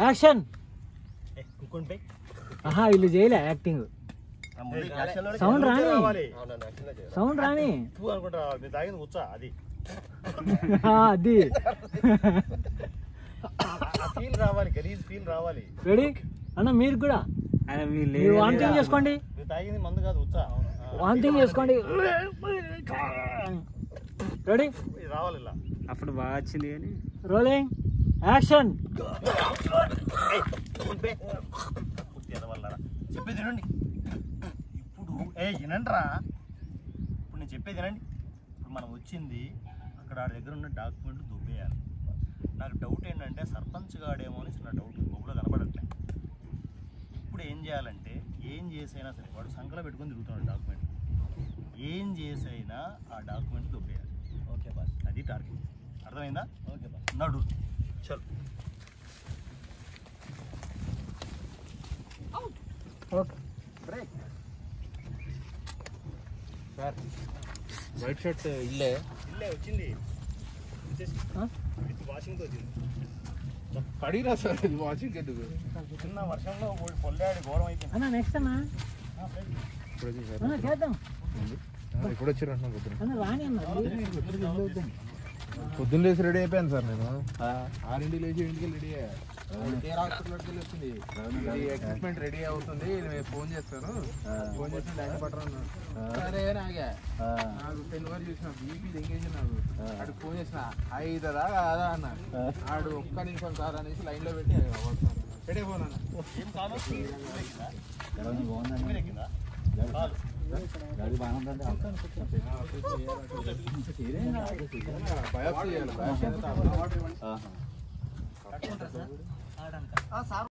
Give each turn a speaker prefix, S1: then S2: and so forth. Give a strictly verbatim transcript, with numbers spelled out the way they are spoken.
S1: Action. ఆహా వీళ్ళు చేయలే యాక్టింగ్. సౌండ్ రాని సౌండ్ రాని
S2: అది
S1: అది
S2: ఫీల్ రావాలి, గలీజ్ ఫీల్ రావాలి.
S1: రెడీ అన్న మీరు కూడా వామిటింగ్ చేసుకోండి.
S2: తాగింది మందు కాదు, ఉచ్చా.
S1: వామిటింగ్ చేసుకోండి. రెడీ
S2: రావాలి ఇలా.
S3: అప్పుడు బాగా వచ్చింది కానీ
S1: రోలింగ్ యాక్షన్.
S2: చెప్పేది వినండి ఇప్పుడు. ఏ వినండిరా, ఇప్పుడు నేను చెప్పేది వినండి. ఇప్పుడు మనం వచ్చింది అక్కడ ఆడి దగ్గర ఉన్న డాక్యుమెంట్ దుబ్బేయాలి. నాకు డౌట్ ఏంటంటే సర్పంచ్ గాడేమో అని చిన్న డౌట్, బొబ్బులో కనపడట్లే. ఇప్పుడు ఏం చేయాలంటే, ఏం చేసైనా సరే వాడు సంకలో పెట్టుకొని తిరుగుతున్నాడు డాక్యుమెంట్. ఏం చేసైనా ఆ డాక్యుమెంట్ దుబ్బేయాలి. ఓకే బాస్, అది టార్గెట్. అర్థమైందా? ఓకే బాస్, నడు చల్.
S1: Okay
S2: break.
S3: Sir white shirt ఇల్లే
S2: ఇల్లే వచ్చింది, వాషింగ్తో వచ్చింది.
S3: కడిగిరా సార్, ఇది వాషింగ్ ఎందుకు?
S2: చిన్న వర్షంలో పొల్లాడి ఘోరం అయిపోయింది.
S1: అన్న నెక్స్ట్ అన్న చేద్దాం.
S3: ఇప్పుడు వచ్చారు అంటున్నా పొద్దున
S1: అన్న రాని అన్న
S3: పొద్దున్న లేచి రెడీ అయిపోయాను సార్. నేను ఆరింటికి లేచి ఇంటికి రెడీ అయ్యా. హాస్పిటల్కి వెళ్ళి వచ్చింది, ఎక్విప్మెంట్ రెడీ అవుతుంది, నేను ఫోన్ చేస్తాను. ఫోన్ చేసి లైన్ పట్టరా సరే నాగా నాకు టెన్ వరకు చూసిన బీపీ ఎంగేజ్ నాకు. ఆడికి ఫోన్ చేసిన ఐదరా కాదా అన్న. ఆడు ఒక్క నిమిషం సార్ అనేసి లైన్ లో పెట్టి రెడీ ఫోన్ అన్న. బయాప్సీ చేయాలి.